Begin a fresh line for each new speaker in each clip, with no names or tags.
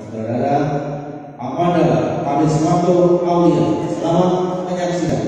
Saudara-saudara, kepada Karismatur Aulia, selamat menyaksikan.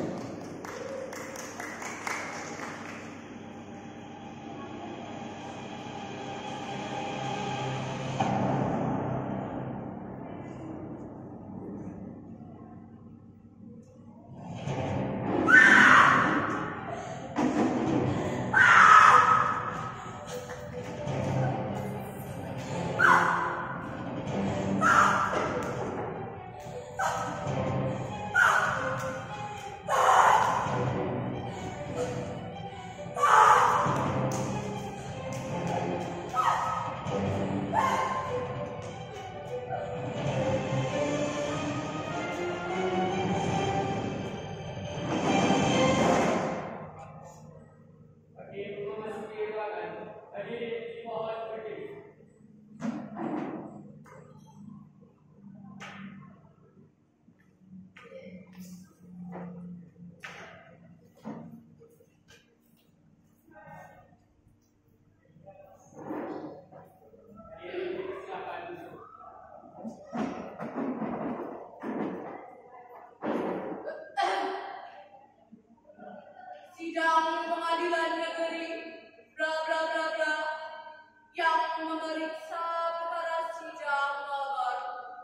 Sidang Pengadilan Negeri bla bla bla bla yang memeriksa perkara sidang nomor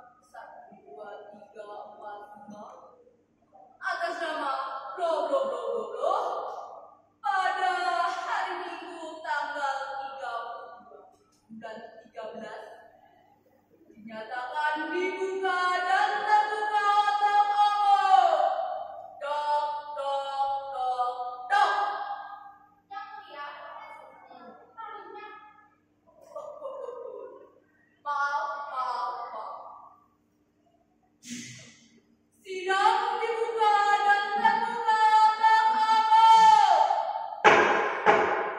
12345 atas nama blo blo blo blo blo pada hari Minggu tanggal 30 bulan 13 dinyatakan dibuka dan terbuka untuk umum. Dok, dok, dok, dok. Yang mulia, harusnya. Maaf. Sidang dibuka dan terbuka untuk umum.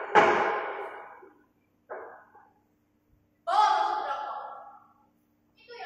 Bawa masuk berapa? Itu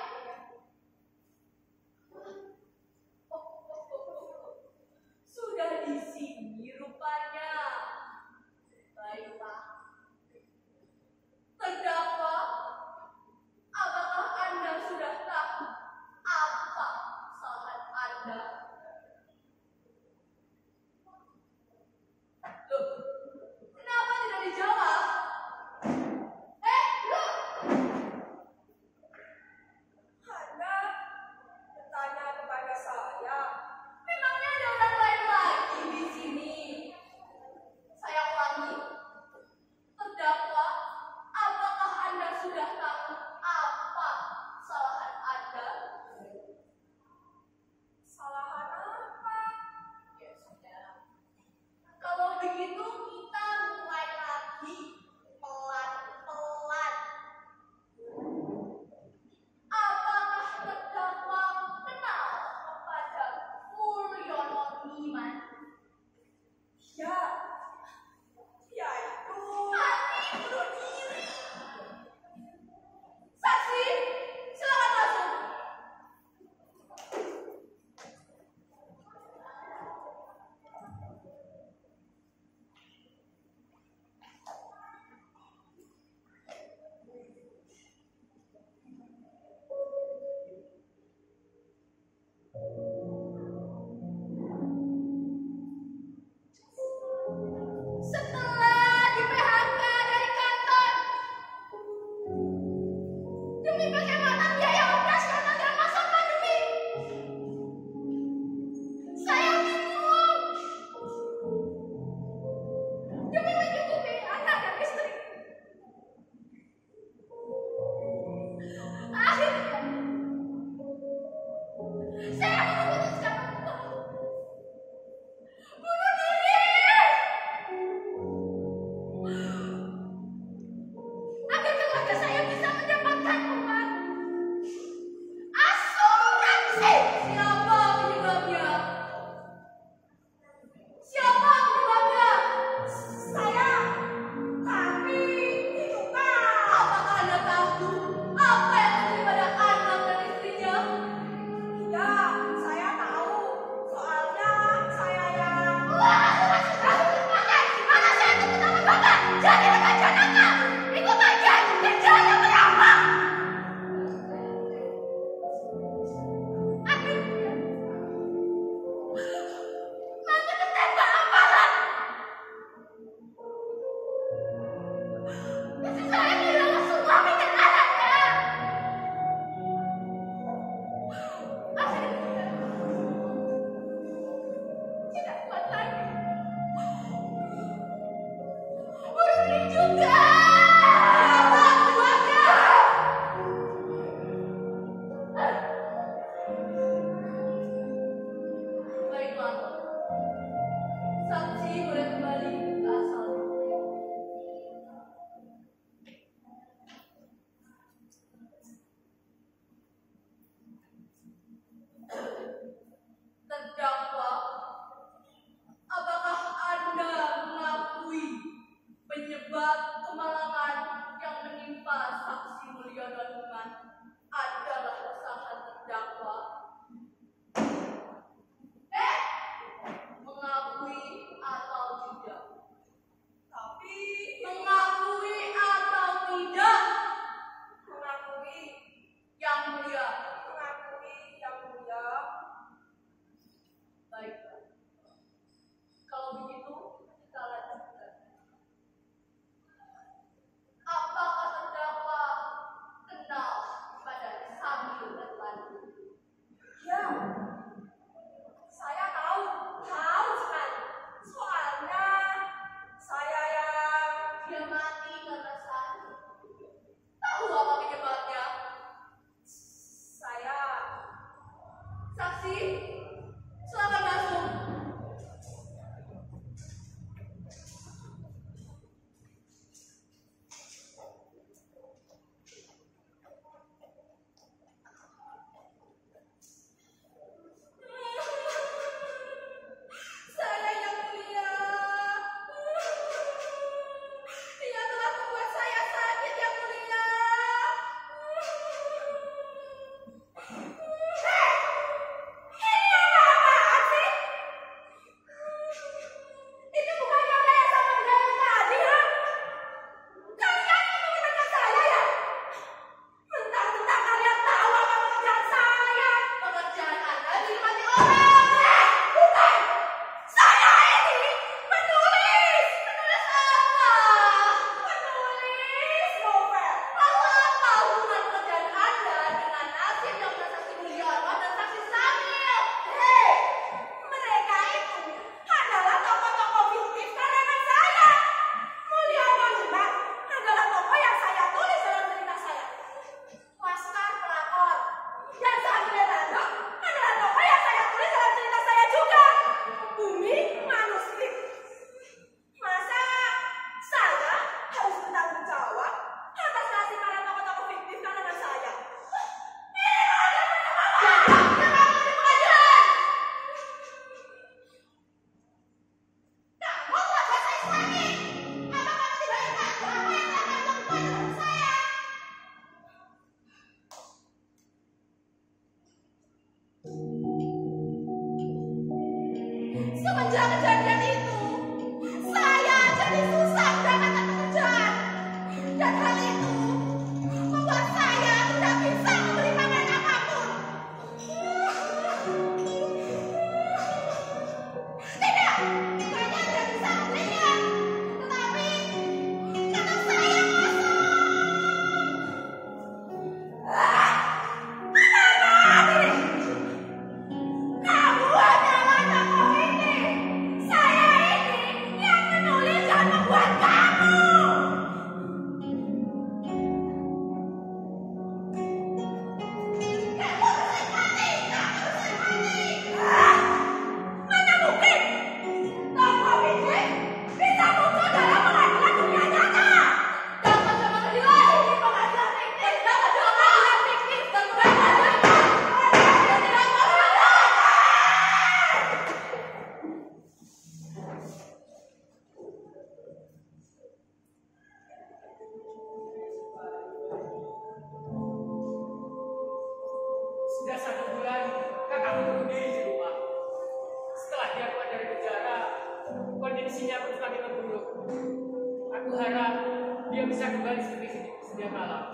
Sudah 1 bulan kakakku berdiri di rumah. Setelah dia keluar dari penjara, kondisinya pun semakin memburuk. Aku harap dia bisa kembali seperti sedia kala.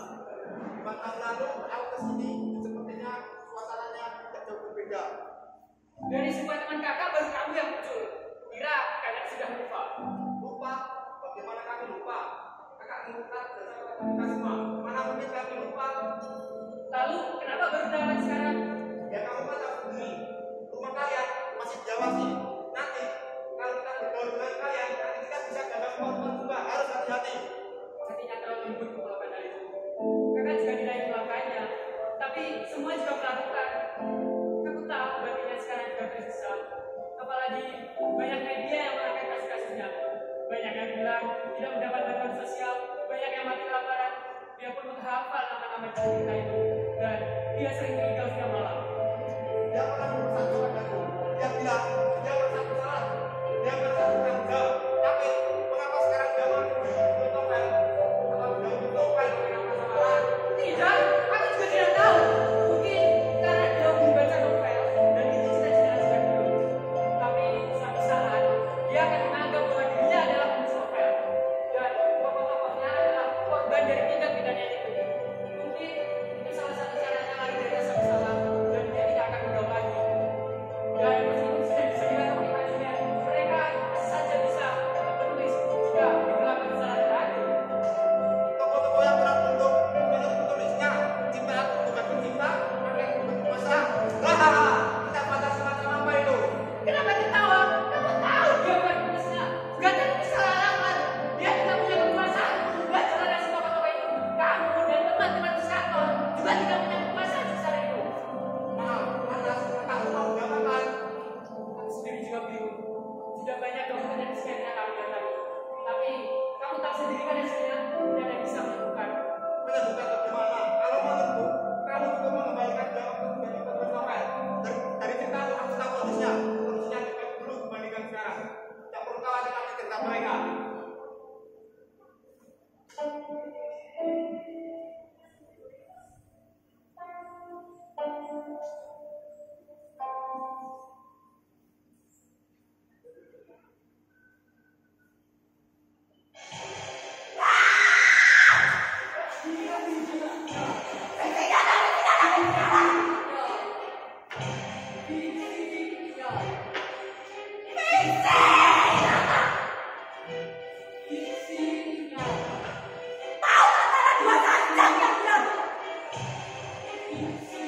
5 tahun lalu aku kesini, sepertinya suasananya tidak jauh berbeda.
Dari semua teman kakak baru kamu yang muncul. Kira kalian sudah lupa.
Lupa? Bagaimana kami lupa? Kakak lupa bersama kita semua. Mana mungkin kami lupa?
Lalu kenapa baru datang sekarang?
Ya kamu kan tahu sendiri. Rumah kalian masih di Jawa sih. Nanti kalau kita bergaul dengan kalian, nanti kita bisa gagal keluar juga. Harus hati-hati.
Hatinya terlalu lembut melakukan hal itu. Kakak juga tidak ingin melakukannya, tapi semua juga melakukan. Aku tahu baginya sekarang juga tersesat. Apalagi banyak media yang mengangkat kasus-kasusnya. Banyak yang bilang tidak mendapat bantuan sosial, banyak yang mati kelaparan. Dia pun menghafal nama-nama cerita itu, dan dia sering meninggal siang malam.
Dia pernah berusaha kepadaku. Dia bilang dia merasa bersalah. Dia merasa bertanggung jawab. Tapi mengapa sekarang dia mau menulis novel? Kalau dia menulis novel, kenapa salah?
Tidak, aku juga tidak tahu. Mungkin karena dia membaca novel dan itu cita-cita sejak dulu. Tapi suatu saat dia akan menganggap bahwa dirinya adalah penulis novel dan tokoh-tokohnya adalah korban dari tindak pidana itu. Mungkin itu salah satu caranya lari dari rasa bersalah dan dia tidak akan menggauh lagi. Dan meskipun sudah disediakan aplikasinya, mereka saja bisa menulis jika diberlakukan kesalahan terakhir.
Toko-toko yang pernah bentuk penulisnya ciptaan bukan pencipta, ada yang bentuk penguasa. Hahaha, kita baca semacam apa itu?
Kenapa ketawa? Kamu tahu dia bukan penulisnya. Gak ada salah alamat. Dia tidak punya kekuasaan untuk membuat jalan dari semua toko itu. Kamu dan teman-teman di kantor juga tidak punya kekuasaan sebesar itu.
Maaf, atas kakak mau diapakan?
Aku sendiri juga bingung. Sudah banyak dokumen yang sebenarnya kami datangi. Tapi kamu tahu sendiri kan hasilnya tidak ada yang bisa menemukan.
Menyebutkan bagaimana? Kalau menurutku, kamu juga mengembalikan jawab menjadi penulis novel. Dari cerita itu aku tahu kondisinya. Kondisinya lebih baik dulu dibandingkan sekarang. Tidak perlu khawatir lagi cerita mereka.
Isinya.